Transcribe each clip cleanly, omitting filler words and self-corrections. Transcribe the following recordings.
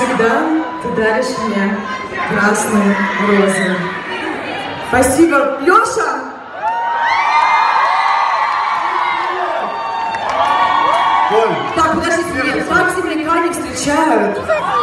всегда ты даришь мне красные розы. Спасибо. Лёша! Оль, так, подождите, так земляка не встречают.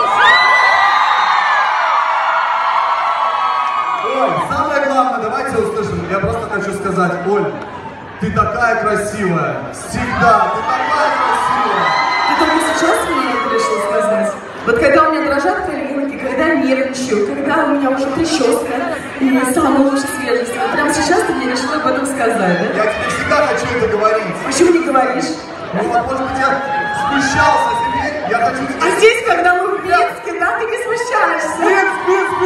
Оль, самое главное, давайте услышим. Я просто хочу сказать, Оль, ты такая красивая. Всегда, ты такая красивая. Ты только сейчас мне это решил сказать? Вот когда у меня дрожат коленки, когда я нервничаю, когда у меня уже прическа и самый лучший свежесть. Вот прямо сейчас ты мне решил об этом сказать, да? Я тебе всегда хочу это говорить. Почему не говоришь? Ну вот, может быть, я смущался, теперь я хочу... А здесь, когда мы в Минске, да, ты не смущаешься? Нет,